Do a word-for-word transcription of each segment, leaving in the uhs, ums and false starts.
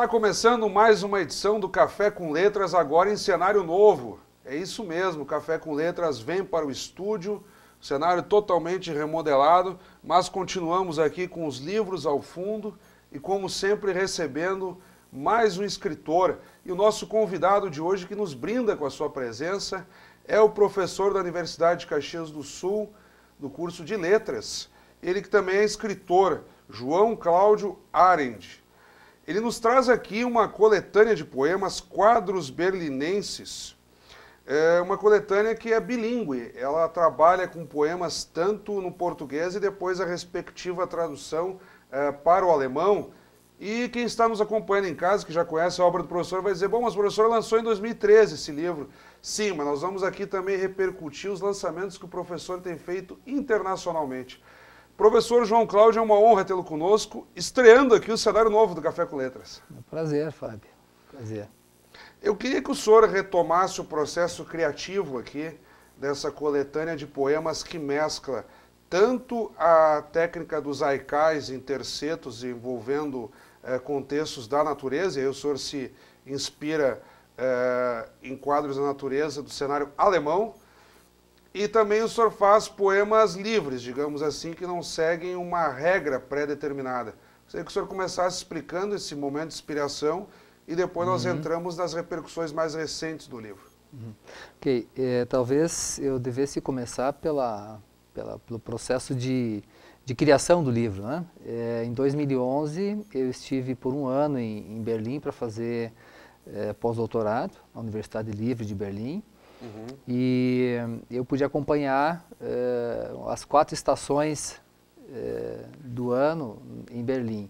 Está começando mais uma edição do Café com Letras, agora em cenário novo. É isso mesmo, o Café com Letras vem para o estúdio, cenário totalmente remodelado, mas continuamos aqui com os livros ao fundo e, como sempre, recebendo mais um escritor. E o nosso convidado de hoje, que nos brinda com a sua presença, é o professor da Universidade de Caxias do Sul, do curso de Letras. Ele que também é escritor, João Cláudio Arendt. Ele nos traz aqui uma coletânea de poemas, Quadros Berlinenses. É uma coletânea que é bilíngue. Ela trabalha com poemas tanto no português e depois a respectiva tradução é, para o alemão. E quem está nos acompanhando em casa, que já conhece a obra do professor, vai dizer, bom, mas o professor lançou em dois mil e treze esse livro. Sim, mas nós vamos aqui também repercutir os lançamentos que o professor tem feito internacionalmente. Professor João Cláudio, é uma honra tê-lo conosco, estreando aqui o cenário novo do Café com Letras. É um prazer, Fábio. Prazer. Eu queria que o senhor retomasse o processo criativo aqui dessa coletânea de poemas que mescla tanto a técnica dos haikais em tercetos envolvendo eh, contextos da natureza, e aí o senhor se inspira eh, em quadros da natureza do cenário alemão, e também o senhor faz poemas livres, digamos assim, que não seguem uma regra pré-determinada. Gostaria que o senhor começasse explicando esse momento de inspiração e depois uhum. nós entramos nas repercussões mais recentes do livro. Uhum. Ok, é, talvez eu devesse começar pela, pela, pelo processo de, de criação do livro, né? É, em dois mil e onze eu estive por um ano em, em Berlim para fazer é, pós-doutorado na Universidade Livre de Berlim. Uhum. E eu pude acompanhar uh, as quatro estações uh, do ano em Berlim.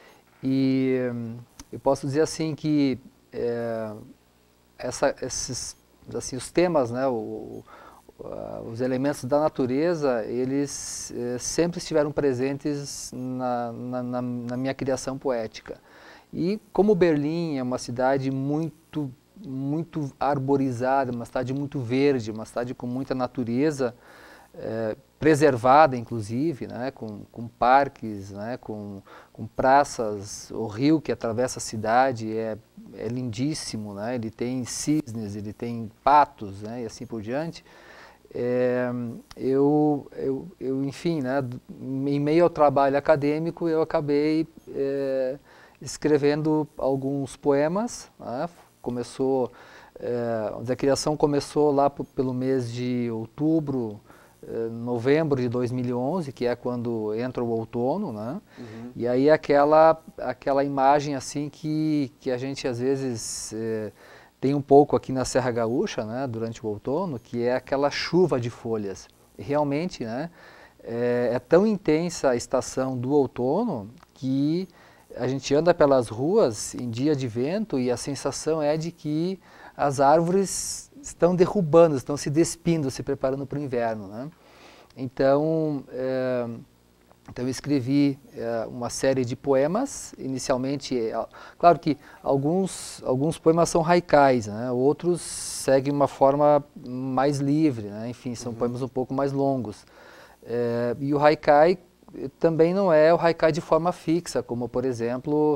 E um, eu posso dizer assim que uh, essa, esses, assim, os temas, né, o, uh, os elementos da natureza, eles uh, sempre estiveram presentes na, na, na, na minha criação poética. E como Berlim é uma cidade muito muito arborizada, uma cidade muito verde, uma cidade com muita natureza, é, preservada inclusive, né, com, com parques, né, com, com praças, o rio que atravessa a cidade é, é lindíssimo, né, ele tem cisnes, ele tem patos, né, e assim por diante. É, eu, eu, eu, enfim, né, em meio ao trabalho acadêmico, eu acabei é, escrevendo alguns poemas, né. Começou, é, a criação começou lá p pelo mês de outubro, é, novembro de dois mil e onze, que é quando entra o outono, né? Uhum. E aí aquela, aquela imagem assim que, que a gente às vezes é, tem um pouco aqui na Serra Gaúcha, né, durante o outono, que é aquela chuva de folhas. E realmente, né, é, é tão intensa a estação do outono que a gente anda pelas ruas em dia de vento e a sensação é de que as árvores estão derrubando, estão se despindo, se preparando para o inverno, né? Então, é, então eu escrevi é, uma série de poemas, inicialmente, é, claro que alguns, alguns poemas são haikais, né? Outros seguem uma forma mais livre, né? Enfim, são uhum. poemas um pouco mais longos. É, e o haikai também não é o haikai de forma fixa, como, por exemplo,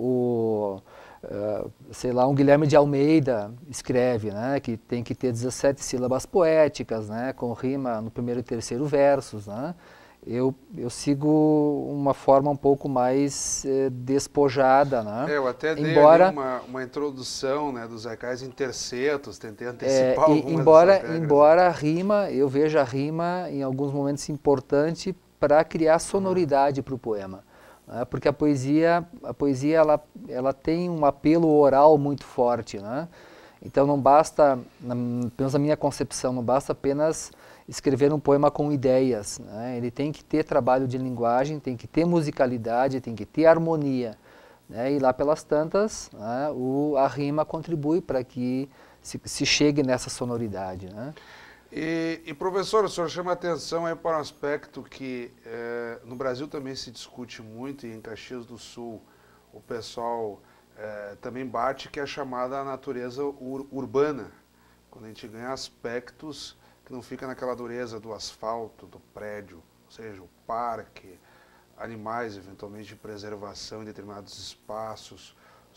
o, uh, sei lá, um Guilherme de Almeida escreve, né, que tem que ter dezessete sílabas poéticas, né, com rima no primeiro e terceiro versos, né. Eu, eu sigo uma forma um pouco mais eh, despojada, né. É, eu até dei embora, ali uma, uma introdução, né, dos haikais em tercetos, tentei antecipar é, algumas embora, dessas regras. Embora a rima, eu vejo a rima em alguns momentos importante para criar sonoridade uhum. para o poema, né? Porque a poesia, a poesia ela, ela tem um apelo oral muito forte, né? Então não basta, na, pelo menos na minha concepção, não basta apenas escrever um poema com ideias, né? Ele tem que ter trabalho de linguagem, tem que ter musicalidade, tem que ter harmonia, né? E lá pelas tantas, né, o, a rima contribui para que se, se chegue nessa sonoridade, né? E, e, professor, o senhor chama atenção aí para um aspecto que eh, no Brasil também se discute muito, e em Caxias do Sul o pessoal eh, também bate, que é a chamada natureza ur urbana, quando a gente ganha aspectos que não fica naquela dureza do asfalto, do prédio, ou seja, o parque, animais eventualmente de preservação em determinados espaços,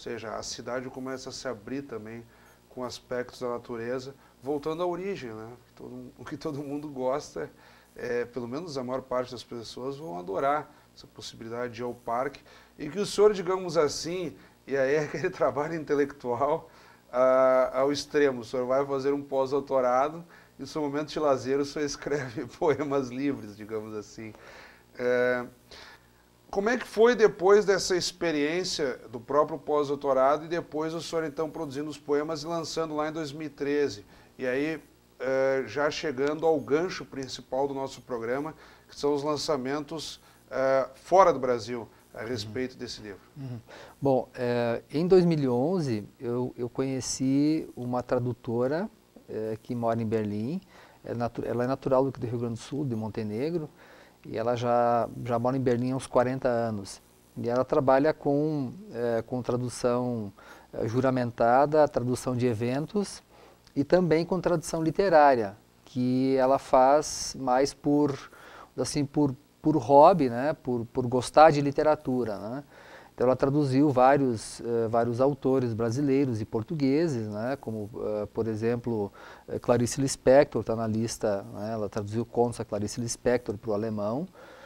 seja, a cidade começa a se abrir também com aspectos da natureza, voltando à origem, né? Todo, o que todo mundo gosta, é, pelo menos a maior parte das pessoas vão adorar essa possibilidade de ir ao parque, e que o senhor, digamos assim, e aí é aquele trabalho intelectual ah, ao extremo, o senhor vai fazer um pós-doutorado e no seu momento de lazer o senhor escreve poemas livres, digamos assim. É, como é que foi depois dessa experiência do próprio pós-doutorado e depois o senhor então produzindo os poemas e lançando lá em dois mil e treze? E aí, é, já chegando ao gancho principal do nosso programa, que são os lançamentos é, fora do Brasil, a respeito uhum. desse livro. Uhum. Bom, é, em dois mil e onze eu, eu conheci uma tradutora é, que mora em Berlim. É natu ela é natural do Rio Grande do Sul, de Montenegro, e ela já, já mora em Berlim há uns quarenta anos. E ela trabalha com, é, com tradução é, juramentada, tradução de eventos e também com tradução literária, que ela faz mais por, assim, por por hobby, né, por, por gostar de literatura, né. Então ela traduziu vários, uh, vários autores brasileiros e portugueses, né, como, uh, por exemplo, uh, Clarice Lispector está na lista, né, ela traduziu contos a Clarice Lispector para o alemão,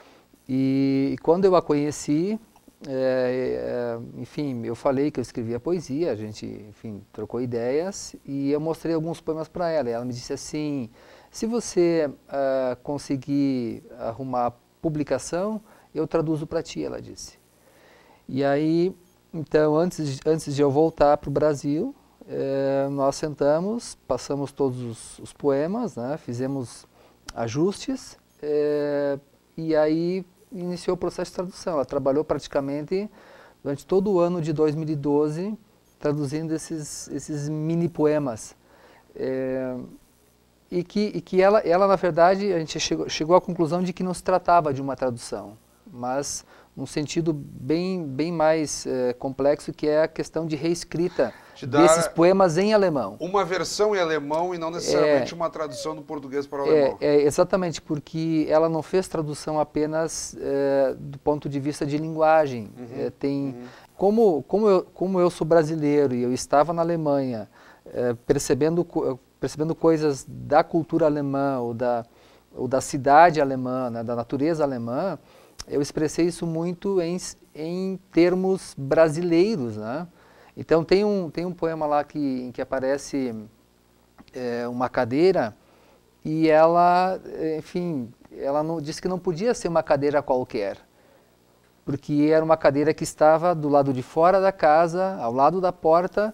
e, e quando eu a conheci, é, é, enfim, eu falei que eu escrevia poesia, a gente, enfim, trocou ideias, e eu mostrei alguns poemas para ela, e ela me disse assim, se você uh, conseguir arrumar publicação, eu traduzo para ti, ela disse. E aí, então, antes, antes de eu voltar para o Brasil, eh, nós sentamos, passamos todos os, os poemas, né, fizemos ajustes, eh, e aí iniciou o processo de tradução. Ela trabalhou praticamente durante todo o ano de dois mil e doze, traduzindo esses, esses mini poemas. Eh, E que, e que ela, ela, na verdade, a gente chegou, chegou à conclusão de que não se tratava de uma tradução, mas num sentido bem, bem mais é, complexo, que é a questão de reescrita desses poemas em alemão. Uma versão em alemão e não necessariamente é, uma tradução do português para o alemão. É, é, exatamente, porque ela não fez tradução apenas é, do ponto de vista de linguagem. Uhum, é, tem, uhum. como, como, eu, como eu sou brasileiro e eu estava na Alemanha, é, percebendo... percebendo coisas da cultura alemã ou da, ou da cidade alemã, né, da natureza alemã, eu expressei isso muito em, em termos brasileiros, né? Então tem um, tem um poema lá que, em que aparece é, uma cadeira e ela, enfim, ela não, disse que não podia ser uma cadeira qualquer, porque era uma cadeira que estava do lado de fora da casa, ao lado da porta.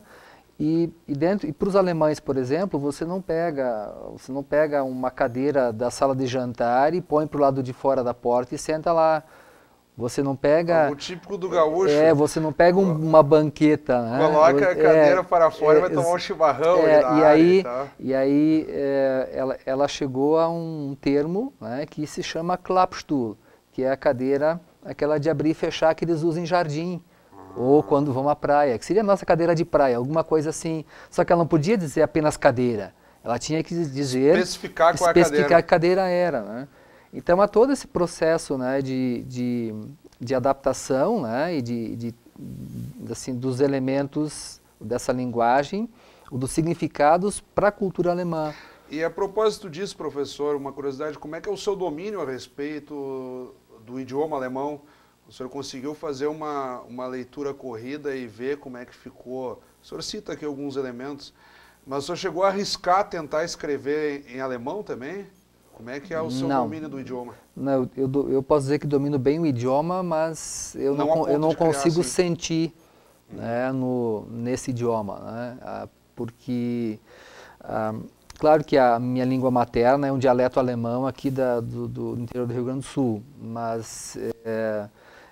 E, e, dentro, e para os alemães, por exemplo, você não pega, você não pega uma cadeira da sala de jantar e põe para o lado de fora da porta e senta lá. Você não pega... O típico do gaúcho. É, você não pega um, uma banqueta, né? Coloca a cadeira é, para fora é, e vai tomar um chimarrão. É, ali e, aí, e, tal. e aí é, ela, ela chegou a um termo, né, que se chama Klappstuhl, que é a cadeira, aquela de abrir e fechar que eles usam em jardim. Ou quando vão à praia, que seria a nossa cadeira de praia, alguma coisa assim. Só que ela não podia dizer apenas cadeira, ela tinha que dizer... Especificar qual especificar a cadeira. a cadeira era, né? Então, há todo esse processo, né, de, de, de adaptação, né, e de, de, assim, dos elementos dessa linguagem, dos significados para a cultura alemã. E a propósito disso, professor, uma curiosidade, como é que é o seu domínio a respeito do idioma alemão? O senhor conseguiu fazer uma, uma leitura corrida e ver como é que ficou? O senhor cita aqui alguns elementos, mas o senhor chegou a arriscar tentar escrever em alemão também? Como é que é o seu não, domínio do idioma? Não, eu, eu posso dizer que domino bem o idioma, mas eu não, não, eu não consigo criar, sentir hum. né, no, nesse idioma, né? Ah, porque, ah, claro que a minha língua materna é um dialeto alemão aqui da, do, do interior do Rio Grande do Sul, mas... É,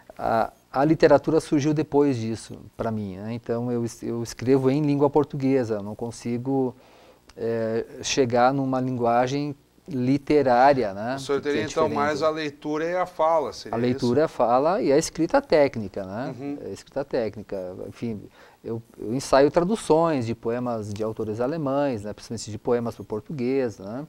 A, a literatura surgiu depois disso, para mim, né? Então eu, eu escrevo em língua portuguesa, não consigo é, chegar numa linguagem literária, né? O senhor teria é então mais a leitura e a fala, seria A leitura, isso? a fala e a escrita técnica, né? Uhum. A escrita técnica, enfim, eu, eu ensaio traduções de poemas de autores alemães, né? Principalmente de poemas para o português, né?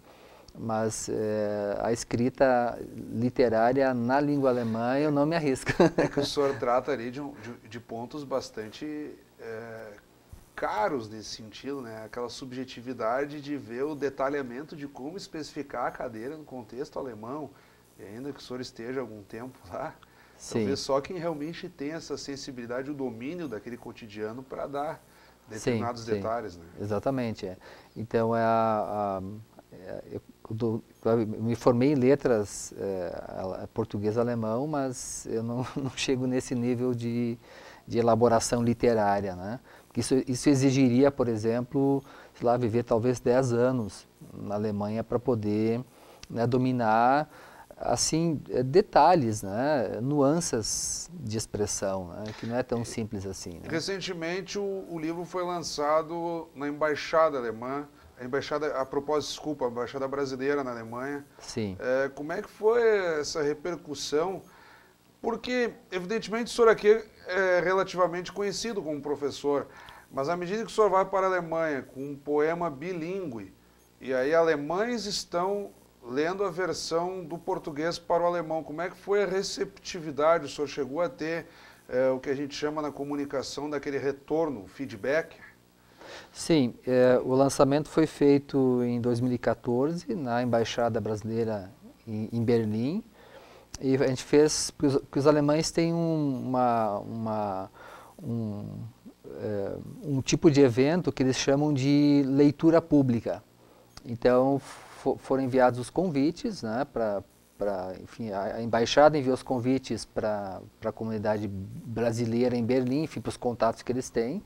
Mas é, a escrita literária na língua alemã eu não me arrisco. É que o senhor trata ali de, de, de pontos bastante é, caros nesse sentido, né? Aquela subjetividade de ver o detalhamento de como especificar a cadeira no contexto alemão, e ainda que o senhor esteja algum tempo lá, Sim. talvez só quem realmente tem essa sensibilidade, o domínio daquele cotidiano para dar determinados sim, detalhes. Sim. Né? Exatamente. É. Então, é a, a, é, eu, do, eu me formei em letras é, português-alemão, mas eu não, não chego nesse nível de, de elaboração literária, né? Isso, isso exigiria, por exemplo, sei lá, viver talvez dez anos na Alemanha para poder, né, dominar assim, detalhes, né, nuances de expressão, né, que não é tão simples assim. Né? Recentemente o, o livro foi lançado na Embaixada Alemã, a Embaixada, a propósito, desculpa, a Embaixada Brasileira na Alemanha. Sim. É, como é que foi essa repercussão? Porque, evidentemente, o senhor aqui é relativamente conhecido como professor, mas à medida que o senhor vai para a Alemanha com um poema bilíngue, e aí alemães estão lendo a versão do português para o alemão, como é que foi a receptividade? O senhor chegou a ter é, o que a gente chama na comunicação daquele retorno, feedback? Sim, é, o lançamento foi feito em dois mil e quatorze na Embaixada Brasileira em, em Berlim. E a gente fez, porque os, porque os alemães têm um, uma, uma, um, é, um tipo de evento que eles chamam de leitura pública. Então for, foram enviados os convites, né, para, enfim, a, a embaixada enviou os convites para a comunidade brasileira em Berlim, enfim, para os contatos que eles têm.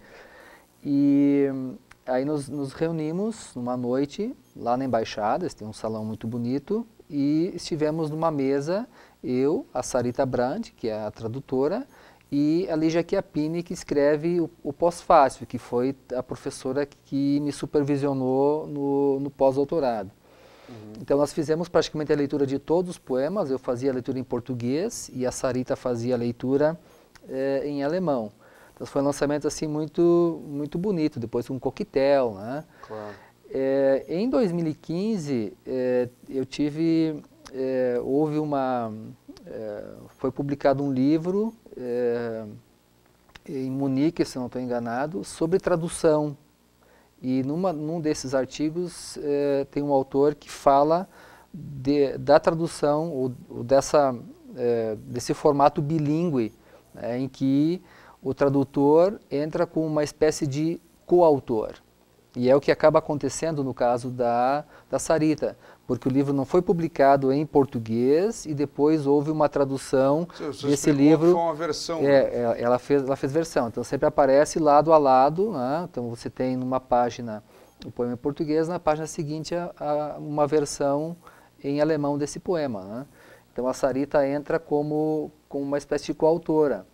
E aí nos, nos reunimos numa noite lá na embaixada, eles têm um salão muito bonito, e estivemos numa mesa, eu, a Sarita Brandt, que é a tradutora, e a Lígia Chiappini, que escreve o, o pós-fácil, que foi a professora que me supervisionou no, no pós-doutorado. Uhum. Então nós fizemos praticamente a leitura de todos os poemas, eu fazia a leitura em português e a Sarita fazia a leitura eh, em alemão. Então foi um lançamento assim muito, muito bonito, depois um coquetel, né? Claro. É, em dois mil e quinze, é, eu tive, é, houve uma, é, foi publicado um livro é, em Munique, se não estou enganado, sobre tradução. E numa, num desses artigos é, tem um autor que fala de, da tradução, ou, ou dessa, é, desse formato bilíngue, né, em que o tradutor entra com uma espécie de coautor. E é o que acaba acontecendo no caso da, da Sarita, porque o livro não foi publicado em português e depois houve uma tradução você desse livro. Foi uma versão. É, né? ela, fez, ela fez versão, então sempre aparece lado a lado, né? Então você tem numa página o poema em português, na página seguinte a, a, uma versão em alemão desse poema. Né? Então a Sarita entra como, como uma espécie de coautora.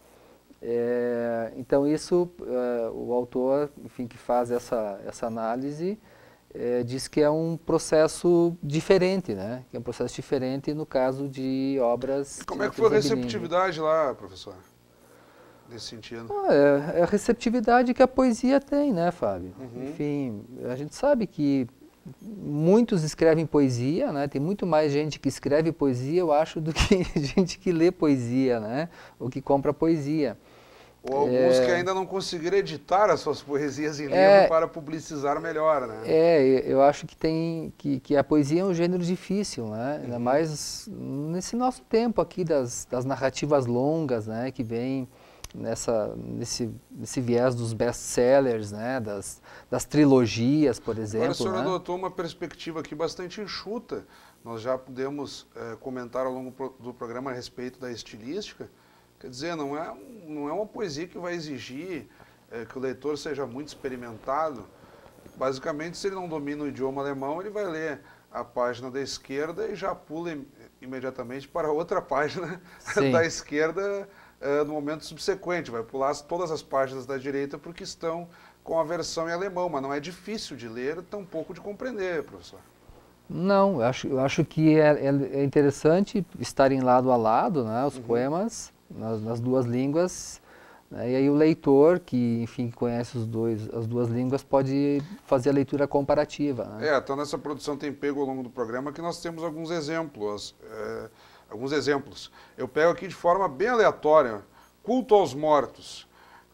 É, então isso, é, o autor, enfim, que faz essa, essa análise, é, diz que é um processo diferente, né? Que é um processo diferente no caso de obras... E como é que foi a receptividade lá, professor, nesse sentido? Ah, é, é a receptividade que a poesia tem, né, Fábio? Uhum. Enfim, a gente sabe que muitos escrevem poesia, né? Tem muito mais gente que escreve poesia, eu acho, do que gente que lê poesia, né? Ou que compra poesia. Ou alguns é, que ainda não conseguiram editar as suas poesias em livro é, para publicizar melhor, né? É, eu acho que tem que, que a poesia é um gênero difícil, né? Ainda uhum. mais nesse nosso tempo aqui das, das narrativas longas, né? Que vem nessa nesse, nesse viés dos best-sellers, né? Das, das trilogias, por exemplo. Agora o senhor né? adotou uma perspectiva aqui bastante enxuta. Nós já pudemos é, comentar ao longo pro, do programa a respeito da estilística. Quer dizer, não é, não é uma poesia que vai exigir é, que o leitor seja muito experimentado. Basicamente, se ele não domina o idioma alemão, ele vai ler a página da esquerda e já pula im imediatamente para outra página da esquerda é, no momento subsequente. Vai pular as, todas as páginas da direita porque estão com a versão em alemão, mas não é difícil de ler, tampouco de compreender, professor. Não, eu acho, eu acho que é, é interessante estarem lado a lado, né, os uhum. poemas, Nas, nas duas línguas, né, e aí o leitor, que enfim conhece os dois, as duas línguas, pode fazer a leitura comparativa. Né? É, então nessa produção tem pego ao longo do programa que nós temos alguns exemplos, é, alguns exemplos. Eu pego aqui de forma bem aleatória, Culto aos Mortos,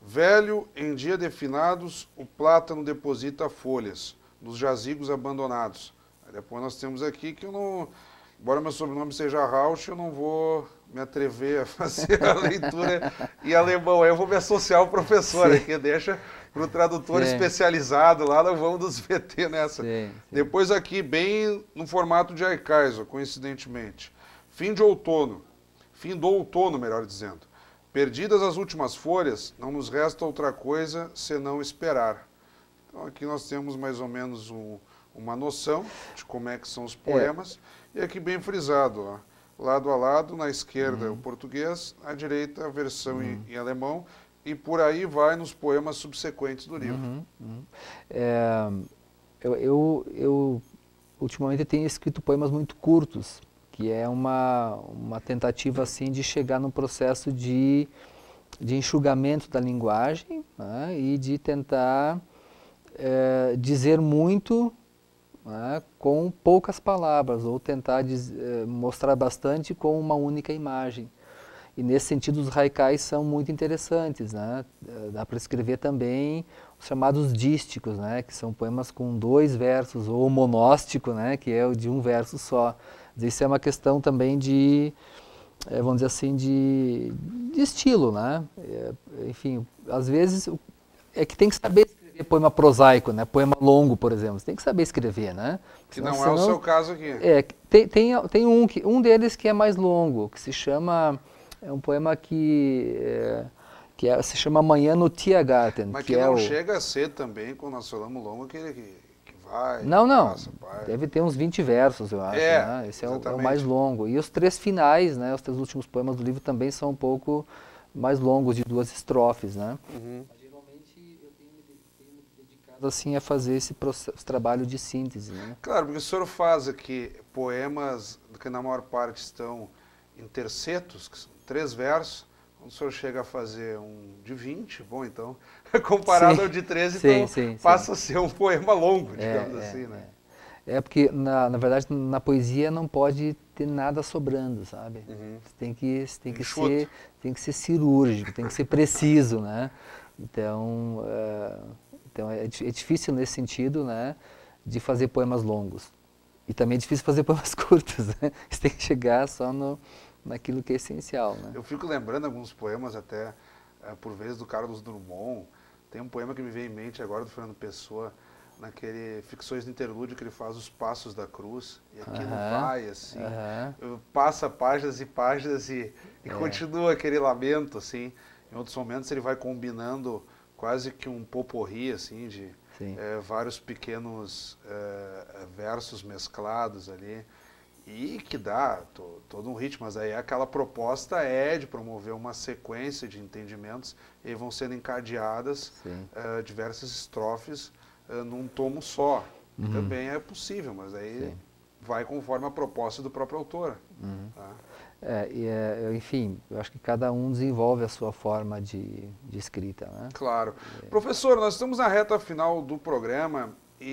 Velho, em dia de finados, o plátano deposita folhas nos jazigos abandonados. Aí depois nós temos aqui que eu não, embora meu sobrenome seja Rauch, eu não vou me atrever a fazer a leitura em alemão. Aí eu vou me associar ao professor Sim. aqui, deixa para o tradutor Sim. especializado lá, nós vamos nos meter nessa. Sim, sim. Depois aqui, bem no formato de Aikaiser, coincidentemente. Fim de outono, fim do outono, melhor dizendo. Perdidas as últimas folhas, não nos resta outra coisa senão esperar. Então aqui nós temos mais ou menos um, uma noção de como é que são os poemas. É. E aqui bem frisado, ó, lado a lado, na esquerda uhum. o português, à direita a versão uhum. em, em alemão. E por aí vai nos poemas subsequentes do livro. Uhum, uhum. É, eu, eu, eu, ultimamente, tenho escrito poemas muito curtos, que é uma, uma tentativa assim, de chegar num processo de, de enxugamento da linguagem, né, e de tentar é, dizer muito, né, com poucas palavras, ou tentar diz, é, mostrar bastante com uma única imagem. E nesse sentido os haikais são muito interessantes, né? Dá para escrever também os chamados dísticos, né? Que são poemas com dois versos, ou monóstico, né? Que é o de um verso só. Isso é uma questão também de, vamos dizer assim, de, de estilo, né? É, enfim, às vezes é que tem que saber escrever poema prosaico, né? Poema longo, por exemplo. Você tem que saber escrever, né? Que não é o seu caso aqui. É, tem, tem, tem um, que, um deles que é mais longo, que se chama... É um poema que, é, que é, se chama Amanhã no Tiergarten. Mas que, que é não o... chega a ser também, quando nós falamos longo, que, que, que vai... Não, não. Passa, deve ter uns vinte versos, eu acho. É, né? Esse é o, é o mais longo. E os três finais, né, os três últimos poemas do livro também são um pouco mais longos, de duas estrofes. Né? Uhum. Mas, geralmente eu tenho me, tenho me dedicado assim, a fazer esse, processo, esse trabalho de síntese. Né? Claro, porque o senhor faz aqui poemas que na maior parte estão em tercetos, que são três versos. Quando o senhor chega a fazer um de vinte, bom, então, comparado sim, ao de treze, sim, então sim, passa sim. a ser um poema longo, digamos é, assim, é, né? É, é porque, na, na verdade, na poesia não pode ter nada sobrando, sabe? Uhum. Você tem que, você tem que Enxuto. ser, tem que ser cirúrgico, tem que ser preciso, né? Então, é, então é, é difícil nesse sentido, né, de fazer poemas longos. E também é difícil fazer poemas curtos, né? Você tem que chegar só no... naquilo que é essencial, né? Eu fico lembrando alguns poemas até, é, por vezes, do Carlos Drummond. Tem um poema que me vem em mente agora do Fernando Pessoa, naquele Ficções do Interlúdio, que ele faz os passos da cruz, e aquilo uh-huh, vai assim, uh-huh. passa páginas e páginas e, e é. continua aquele lamento, assim. Em outros momentos ele vai combinando quase que um poporri, assim, de é, vários pequenos é, versos mesclados ali. E que dá to, todo um ritmo, mas aí aquela proposta é de promover uma sequência de entendimentos e vão sendo encadeadas uh, diversas estrofes uh, num tomo só. Uhum. Também é possível, mas aí Sim. vai conforme a proposta do próprio autor. Uhum. Tá? É, e é, enfim, eu acho que cada um desenvolve a sua forma de, de escrita. Né? Claro. É. Professor, nós estamos na reta final do programa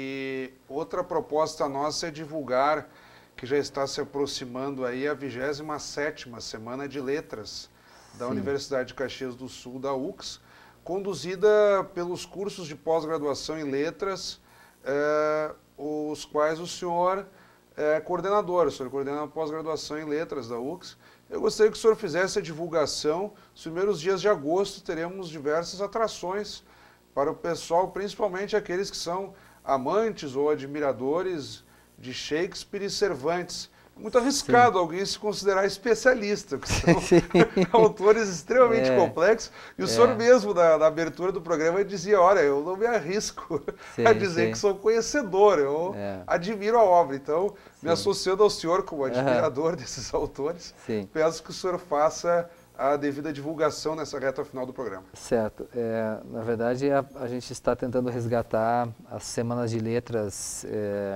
e outra proposta nossa é divulgar que já está se aproximando aí a vigésima sétima Semana de Letras da Sim. Universidade de Caxias do Sul, da U C S, conduzida pelos cursos de pós-graduação em Letras, eh, os quais o senhor é coordenador, o senhor coordena a pós-graduação em Letras da U C S. Eu gostaria que o senhor fizesse a divulgação. Nos primeiros dias de agosto teremos diversas atrações para o pessoal, principalmente aqueles que são amantes ou admiradores de Shakespeare e Cervantes. Muito arriscado Sim. alguém se considerar especialista, porque são autores extremamente é, complexos. E o é. senhor mesmo, na, na abertura do programa, dizia, olha, eu não me arrisco sim, a dizer sim. que sou conhecedor, eu é. admiro a obra. Então, sim. me associando ao senhor como admirador uhum. desses autores, sim. peço que o senhor faça a devida divulgação nessa reta final do programa. Certo. É, na verdade, a, a gente está tentando resgatar as Semanas de Letras é,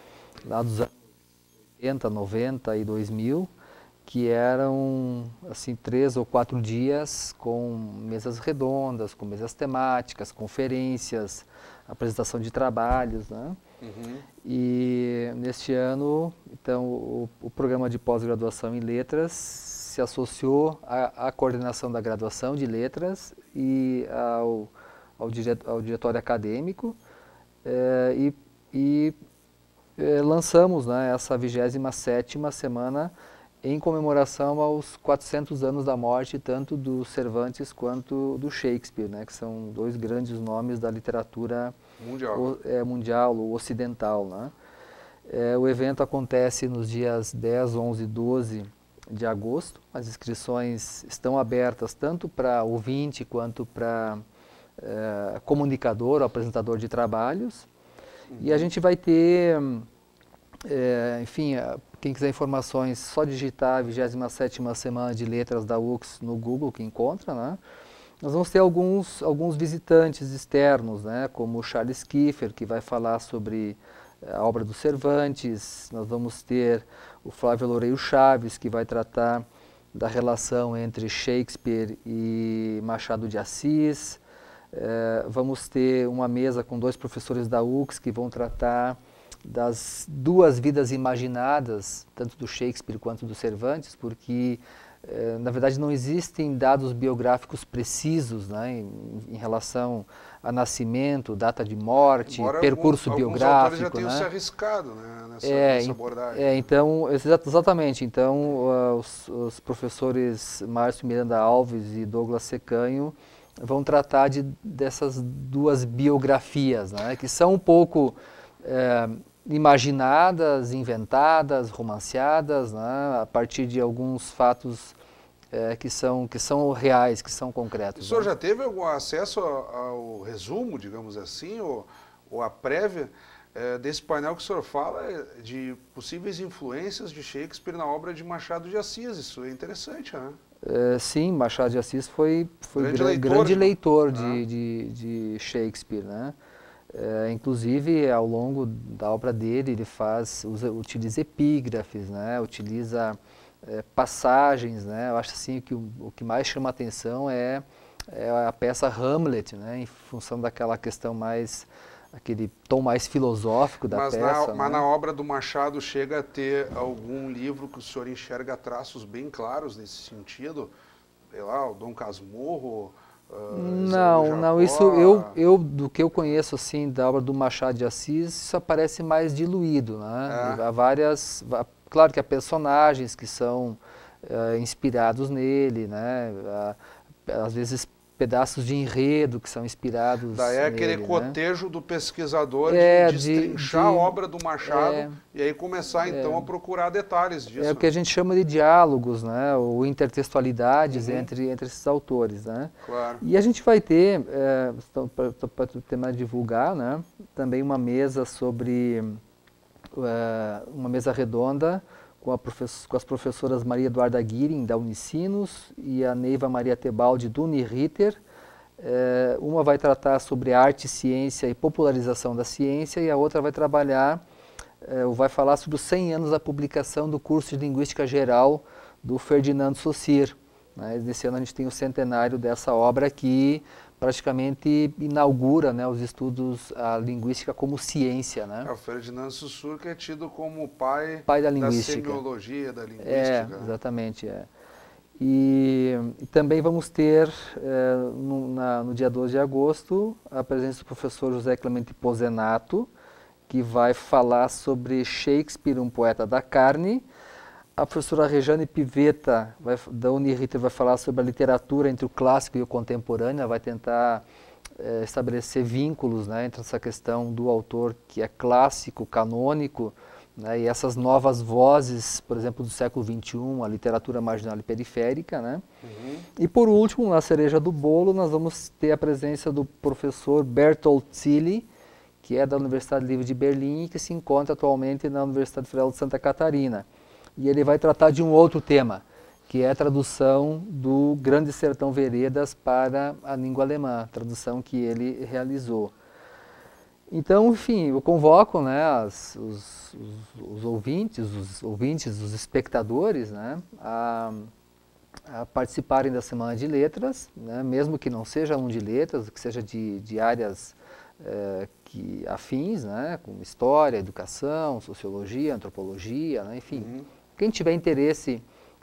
lá dos anos oitenta, noventa e dois mil, que eram assim três ou quatro dias com mesas redondas, com mesas temáticas, conferências, apresentação de trabalhos, né? Uhum. E neste ano, então, o, o programa de pós-graduação em letras se associou à, à coordenação da graduação de letras e ao, ao, dire, ao diretório acadêmico, é, e, e é, lançamos, né, essa vigésima sétima semana em comemoração aos quatrocentos anos da morte, tanto do Cervantes quanto do Shakespeare, né, que são dois grandes nomes da literatura mundial, o, é, mundial ou ocidental. Né? É, o evento acontece nos dias dez, onze e doze de agosto. As inscrições estão abertas tanto para ouvinte quanto para é, comunicador ou apresentador de trabalhos. Uhum. E a gente vai ter, é, enfim, quem quiser informações, só digitar a vigésima sétima Semana de Letras da U X no Google que encontra, né? Nós vamos ter alguns, alguns visitantes externos, né? Como o Charles Kiefer, que vai falar sobre a obra do Cervantes. Nós vamos ter o Flávio Loureiro Chaves, que vai tratar da relação entre Shakespeare e Machado de Assis. É, vamos ter uma mesa com dois professores da U X que vão tratar das duas vidas imaginadas, tanto do Shakespeare quanto do Cervantes, porque, eh, na verdade, não existem dados biográficos precisos, né, em, em relação a nascimento, data de morte, Embora percurso alguns, biográfico. Alguns autores já tenham né? se arriscado, né, nessa, é, nessa abordagem. É, então, exatamente. Então, uh, os, os professores Márcio Miranda Alves e Douglas Secanho vão tratar de, dessas duas biografias, né, que são um pouco é, imaginadas, inventadas, romanceadas, né, a partir de alguns fatos é, que, são, que são reais, que são concretos. O senhor né? já teve algum acesso ao, ao resumo, digamos assim, ou, ou à prévia é, desse painel que o senhor fala de possíveis influências de Shakespeare na obra de Machado de Assis? Isso é interessante, né? É, sim, Machado de Assis foi, foi grande gra leitor, grande de, leitor de, ah. de, de Shakespeare, né? É, inclusive, ao longo da obra dele, ele faz, usa, utiliza epígrafes, né? Utiliza é, passagens, né? Eu acho assim que o, o que mais chama atenção é, é a peça Hamlet, né? Em função daquela questão mais, aquele tom mais filosófico da mas peça. Na, né? Mas na obra do Machado chega a ter algum livro que o senhor enxerga traços bem claros nesse sentido? Sei lá, o Dom Casmurro... Uh, não, não, isso eu, eu, do que eu conheço assim da obra do Machado de Assis, isso aparece mais diluído, né? É. Há várias, claro que há personagens que são uh, inspirados nele, né? Há, às vezes pedaços de enredo que são inspirados Daí é nele, aquele né? cotejo do pesquisador é, de destrinchar de, de, a obra do Machado é, e aí começar então é, a procurar detalhes disso. É o que a gente chama de diálogos, né? Ou intertextualidades Uhum. entre, entre esses autores, né? Claro. E a gente vai ter, é, para terminar de divulgar, né? Também uma mesa sobre, é, uma mesa redonda com, a com as professoras Maria Eduarda Guirin, da Unicinos, e a Neiva Maria Tebaldi, do Uniriter. É, uma vai tratar sobre arte, ciência e popularização da ciência, e a outra vai trabalhar, é, ou vai falar sobre os cem anos da publicação do curso de Linguística Geral do Ferdinando Saussure. Né? Nesse ano a gente tem o centenário dessa obra que praticamente inaugura, né, os estudos, a linguística como ciência. Né? É o Ferdinando Saussure, que é tido como o pai, pai da, da linguística. semiologia, da linguística. É, exatamente. É. E, e também vamos ter, é, no, na, no dia doze de agosto, a presença do professor José Clemente Pozenato, que vai falar sobre Shakespeare, um poeta da carne. A professora Rejane Pivetta, vai, da Uniriter, vai falar sobre a literatura entre o clássico e o contemporâneo. Ela vai tentar é, estabelecer vínculos, né, entre essa questão do autor que é clássico, canônico, né, e essas novas vozes, por exemplo, do século vinte e um, a literatura marginal e periférica. Né? Uhum. E por último, na cereja do bolo, nós vamos ter a presença do professor Bertolt Zilli, que é da Universidade Livre de Berlim e que se encontra atualmente na Universidade Federal de Santa Catarina. E ele vai tratar de um outro tema, que é a tradução do Grande Sertão Veredas para a língua alemã, tradução que ele realizou. Então, enfim, eu convoco, né, as, os, os, os ouvintes, os ouvintes, os espectadores, né, a, a participarem da Semana de Letras, né, mesmo que não seja um de letras, que seja de, de áreas é, que, afins, né, como história, educação, sociologia, antropologia, né, enfim. Uhum. Quem tiver interesse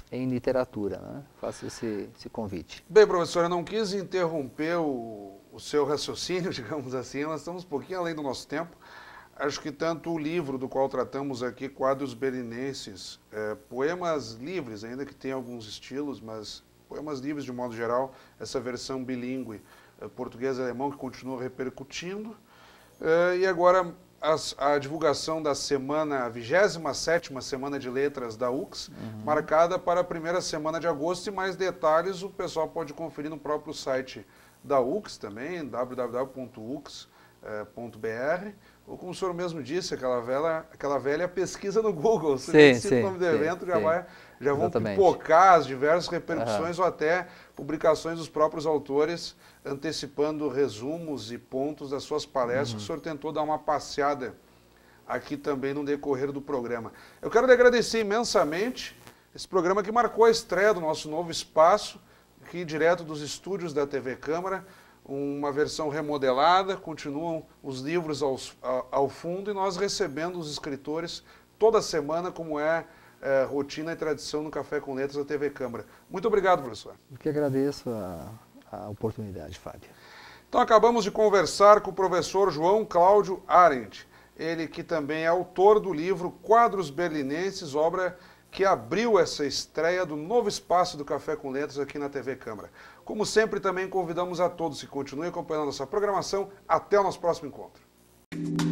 em literatura, né? Faço esse, esse convite. Bem, professor, eu não quis interromper o, o seu raciocínio, digamos assim, nós estamos um pouquinho além do nosso tempo. Acho que tanto o livro do qual tratamos aqui, Quadros Berlinenses, é, poemas livres, ainda que tenha alguns estilos, mas poemas livres de modo geral, essa versão bilíngue, é, português e alemão, que continua repercutindo. É, e agora as, a divulgação da semana, a vigésima sétima Semana de Letras da U C S, uhum. marcada para a primeira semana de agosto, e mais detalhes o pessoal pode conferir no próprio site da U C S também, w w w ponto u c s ponto b r, ou como o senhor mesmo disse, aquela velha, aquela velha pesquisa no Google. Se sim, cita sim, o nome do sim, evento, já, sim. vai, já vão Exatamente. pipocar as diversas repercussões, uhum. ou até publicações dos próprios autores, antecipando resumos e pontos das suas palestras, uhum. que o senhor tentou dar uma passeada aqui também no decorrer do programa. Eu quero lhe agradecer imensamente esse programa que marcou a estreia do nosso novo espaço, aqui direto dos estúdios da T V Câmara, uma versão remodelada, continuam os livros aos, ao, ao fundo, e nós recebendo os escritores toda semana, como é, é rotina e tradição no Café com Letras da T V Câmara. Muito obrigado, professor. Eu que agradeço a, a oportunidade, Fábio. Então acabamos de conversar com o professor João Cláudio Arendt, ele que também é autor do livro Quadros Berlinenses, obra que abriu essa estreia do novo espaço do Café com Letras aqui na T V Câmara. Como sempre, também convidamos a todos que continuem acompanhando nossa programação. Até o nosso próximo encontro.